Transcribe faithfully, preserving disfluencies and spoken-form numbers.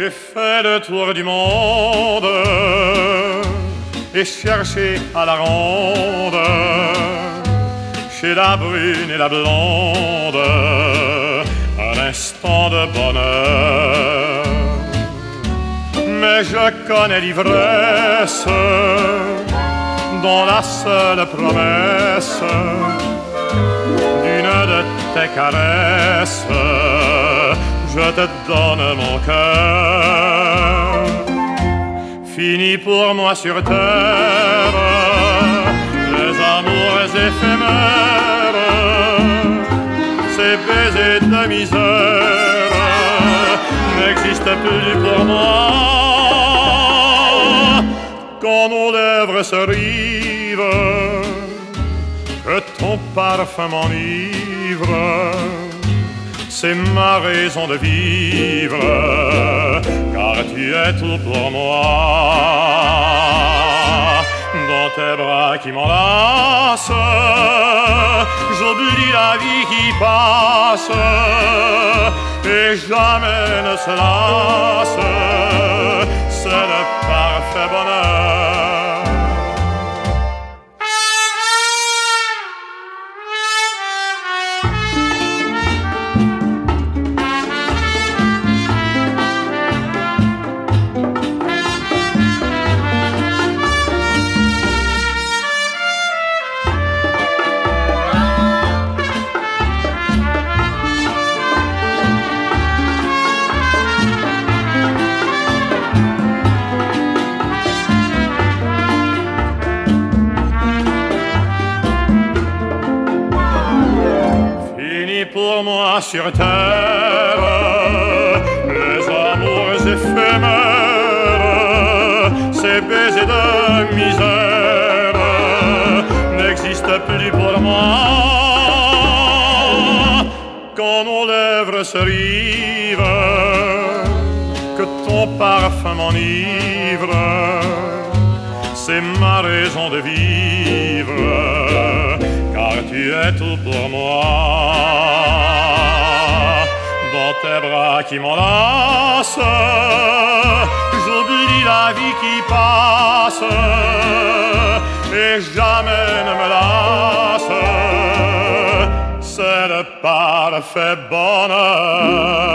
J'ai fait le tour du monde et cherché à la ronde, chez la brune et la blonde, un instant de bonheur. Mais je connais l'ivresse dont la seule promesse d'une de tes caresses, je te donne mon cœur. Fini pour moi sur terre les amours éphémères, ces baisers de misère n'existent plus pour moi. Quand nos lèvres se rivent, que ton parfum m'enivre, c'est ma raison de vivre, car tu es tout pour moi. Dans tes bras qui m'enlacent, j'oublie la vie qui passe et jamais ne se lasse. C'est le parfait bonheur. Pour moi sur terre les amours éphémères, ces baisers de misère n'existent plus pour moi. Quand nos lèvres se rivent, que ton parfum m'enivre, c'est ma raison de vivre, car tu es tout pour moi. Dans tes bras qui m'enlacent, j'oublie la vie qui passe et jamais ne me lasse. C'est le parfait bonheur.